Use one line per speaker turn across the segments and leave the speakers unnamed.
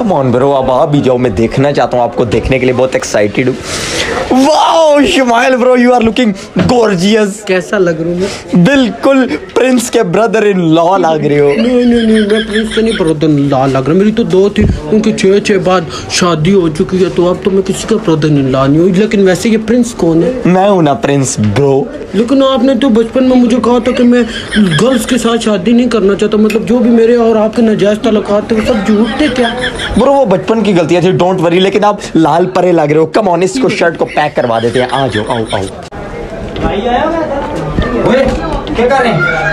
Come on bro, अब आप भी जाओ, मैं देखना चाहता हूँ आपको, देखने के लिए बहुत एक्साइटेड हूँ। Wow Shamail bro, you are looking gorgeous.
कैसा लग रहा हूँ मैं?
बिल्कुल प्रिंस के ब्रदर इन लॉ लग रहे हो।
नहीं, मैं प्रिंस के नहीं ब्रदर इन लॉ लग रहा। मेरी तो 2 थी, उनके 6 बाद शादी हो चुकी है, तो अब तो मैं किसी का ब्रदर इन लॉ नहीं हूँ। लेकिन वैसे ये प्रिंस कौन है?
मैं हूँ ना प्रिंस ब्रो।
लेकिन आपने तो बचपन में मुझे कहा था कि मैं गर्ल्स के साथ शादी नहीं करना चाहता, मतलब जो भी मेरे और आपके नाजायज ताल्लुकात थे वो सब झूठ थे क्या?
ब्रो वो बचपन की गलतियां थी, डोंट वरी, लेकिन आप लाल परे लग रहे हो। कम ऑन, इसको शर्ट को पैक करवा देते हैं। आ जाओ, आओ आओ।
भाई आया
ओए क्या कर रहे हैं?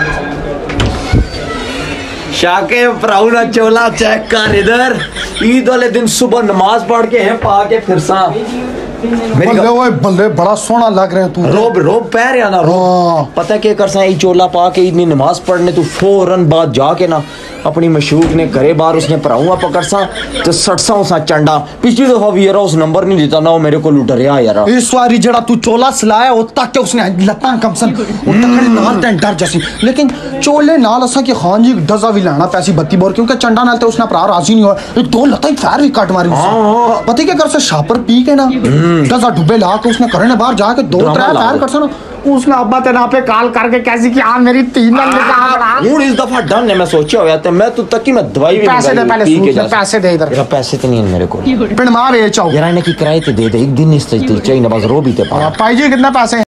शाके प्राउना चोला चेक कर इधर। ईद वाले दिन सुबह नमाज पढ़ के हैं पा के फिर सा
बल्ले ओए बल्ले, बड़ा सोना लग रहे हैं तू।
रोब पैर या ना रोब। पता क्या कर सा चोला पा के इतनी नमाज पढ़ने तू फौरन बाद जाके ना अपनी मशूक ने करे बार उसने पराऊंगा पकड़ सा तो सटसा उसा चंडा। पिछली दफा भी यार उस नंबर नहीं देता ना, वो मेरे को लुटरिया यार।
इस वारी जड़ा तू चोला सिलाया वो तक के उसने लत्ता कमसन और तकड़े नाल ते डर जैसी। लेकिन चोले नाल असा के खान जी डजा भी लाना पैसी बत्ती बोर, क्योंकि चंडा नाल ते उसने भरा राजी नहीं हुआ। 2 लत्ता ही फायर भी काट मारी उसने। पता क्या कर से शापर पी के ना डजा डुबे ला के उसने करने बाहर जाके 2-3 फायर कर सा ना। उसने अब्बा ते ना पे काल करके कैसी कि हां मेरी 3
मूड इस दफा डन है। मैं सोचा हुआ था मैं तो तक ही मैं दवाई भी
पैसे दे, पहले पैसे दे इधर।
पैसे तो नहीं है मेरे को।
पिंड मार बेच आओ
यार इन्हें की किराए ते दे दे, एक दिन इस चाहिए ना बस रो भी ते पा।
पाई जी कितना पैसे?